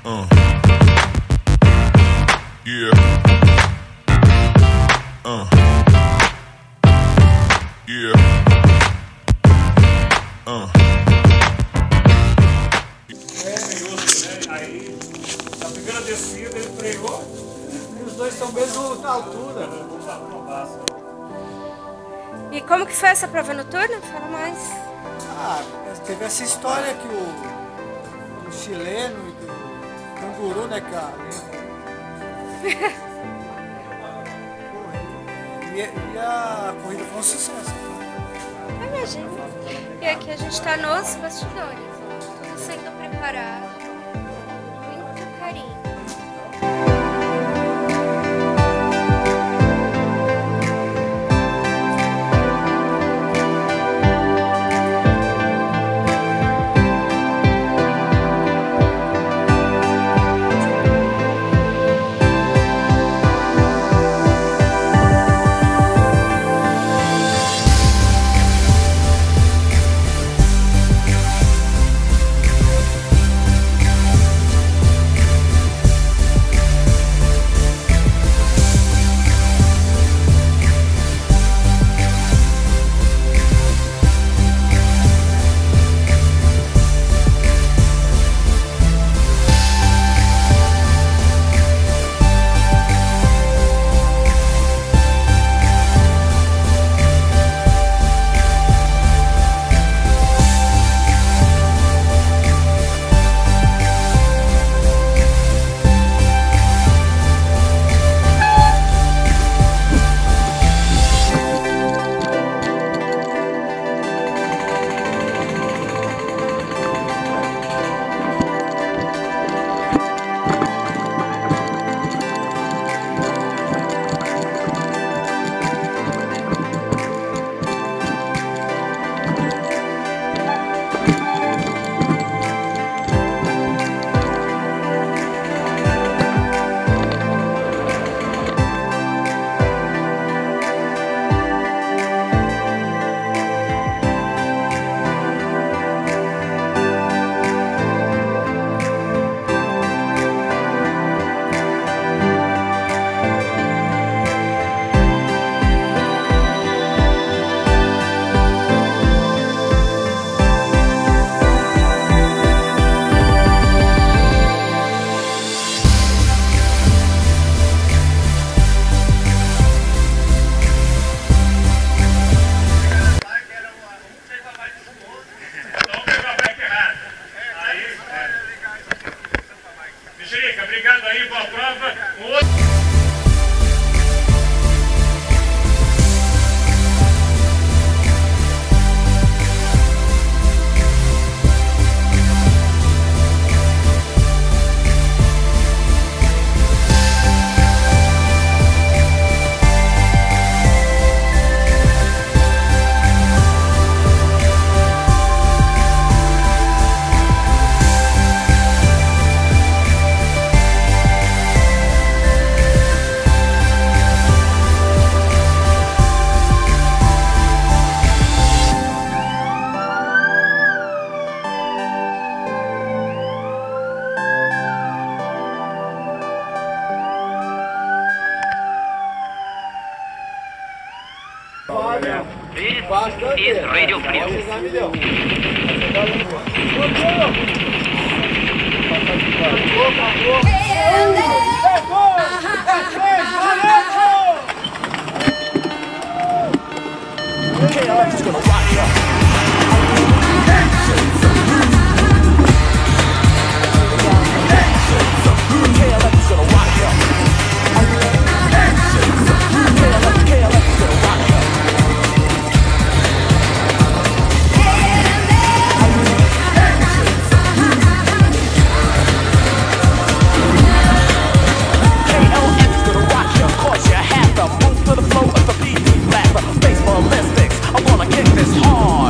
Yeah. Yeah. Aí, na primeira descida ele freou e os dois estão mesmo na altura. E como que foi essa prova noturna? Fala mais. Teve essa história que o chileno e do canguru, né, cara? E a corrida foi um sucesso. Imagina. E aqui a gente está nos bastidores, tudo sendo preparado, muito carinho. Obrigado aí, boa prova. This is Radio Free. Baseball Olympics, I wanna kick this hard.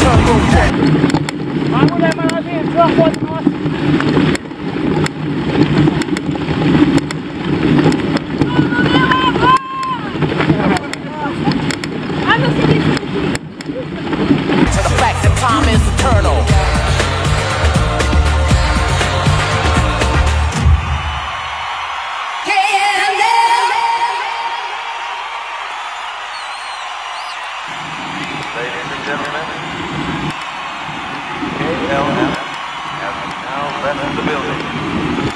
Vai, mulher maravilha, tira uma foto nossa. Ai, meu filho. To the fact that time is eternal. Ladies and gentlemen, KLM has now left the building.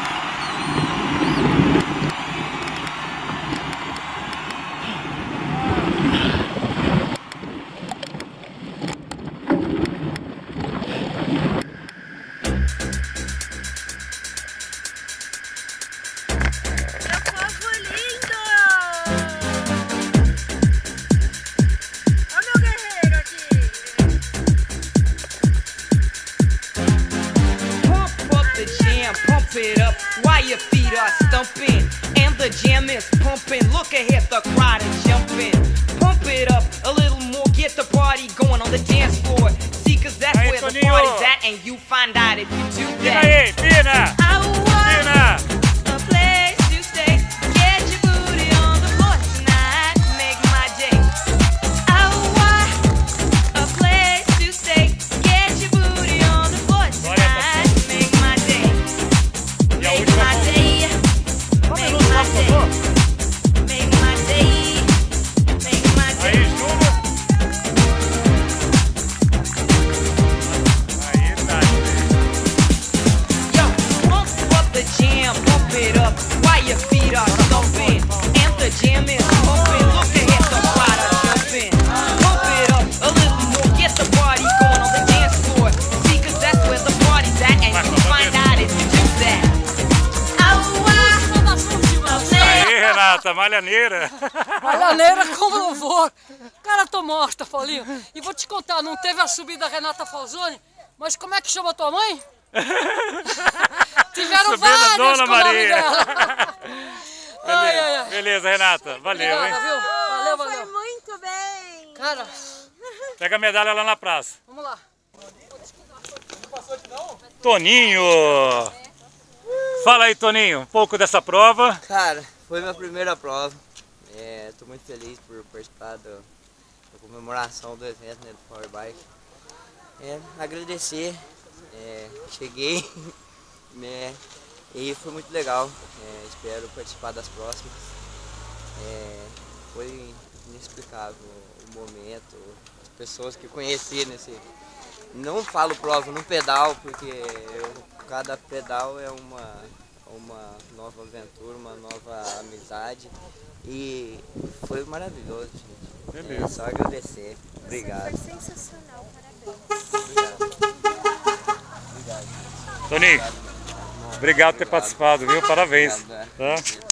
Pump it up while your feet are stumping and the jam is pumping. Look ahead, the crowd is jumping. Pump it up a little more, get the party going on the dance floor. See, cause that's Aí, where the Toninho. party's at, and you find out if you do Pina that. aí, Pina! I want Pina! a place to stay. Get your booty on the floor tonight, make my day. I want a place to stay. Get your booty on the floor tonight, make my day. E a Make última my day, make my day, make my day, make my day. Aí, Júnior! Aí, tá. Yo, pump up the jam, pump it up while your feet are stumping. And the jam is pumping, look ahead, the crowd are jumping. Pump it up a little more, get the party going on the dance floor. See, cause that's where the party's at, and you find out if you do that. Aí, Renata, malhaneira! Malhaneira como não vou. Cara, tô morta, Paulinho. E vou te contar, não teve a subida da Renata Falzoni, mas como é que chama tua mãe? Tiveram Subida várias Dona com o nome Maria. dela. Ai, ai, ai. Beleza, Renata. Valeu, Obrigada, hein? viu? Valeu, Foi valeu. muito bem. Cara, Pega a medalha lá na praça. vamos lá. Toninho! Fala aí, Toninho, um pouco dessa prova. Cara, foi minha primeira prova. Tô muito feliz por participar da comemoração do evento, né, do Power Bike. Agradecer, cheguei né, e foi muito legal. Espero participar das próximas. Foi inexplicável o momento, as pessoas que conheci nesse... Não falo prova no pedal, porque cada pedal é uma nova aventura, uma nova amizade. E foi maravilhoso, gente. Beleza. Só agradecer. Obrigado. Foi sensacional, parabéns. Obrigado. Toninho, obrigado por ter participado, viu? Parabéns. Obrigado, Tá?